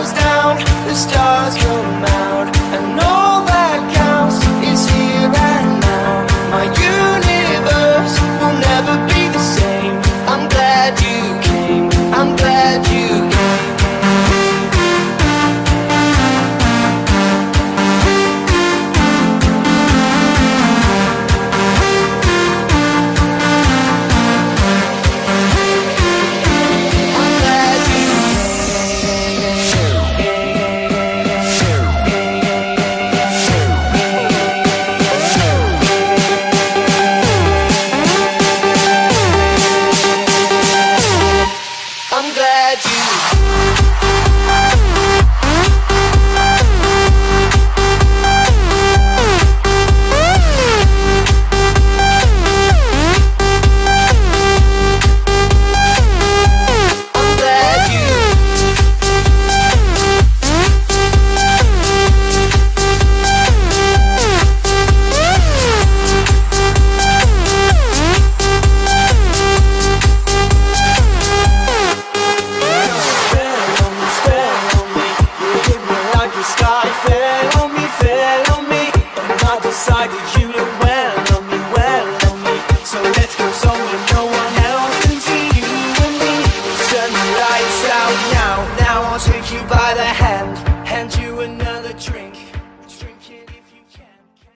goes down, the stars come out, and all that counts is here and now. My universe will never be the same. I'm glad you came, I'm glad you came. Sky fell on me, but I decided you look well.